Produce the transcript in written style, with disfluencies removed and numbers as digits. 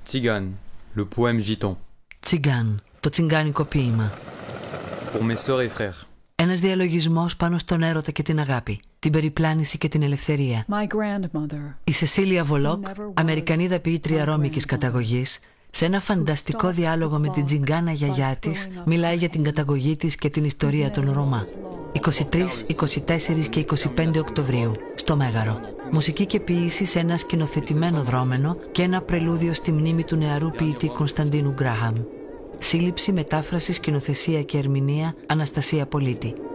Tzigane, le poème gitan. Τσιγκάν, το τσιγκάνικο ποίημα. Pour mes sœurs et frères. Ένας διαλογισμός πάνω στον έρωτα και την αγάπη, την περιπλάνηση και την ελευθερία. Η Σεσίλια Βολόκ, Αμερικανίδα ποιήτρια ρώμικης καταγωγής, σε ένα φανταστικό διάλογο με την τσιγκάνα γιαγιά της, μιλάει για την καταγωγή της και την ιστορία των Ρωμά. 23, 24 και 25 Οκτωβρίου, στο Μέγαρο. Μουσική και ποίηση σε ένα σκηνοθετημένο δρόμενο και ένα πρελούδιο στη μνήμη του νεαρού ποιητή Κωνσταντίνου Γκράχαμ. Σύλληψη, μετάφραση, σκηνοθεσία και ερμηνεία Αναστασία Πολίτη.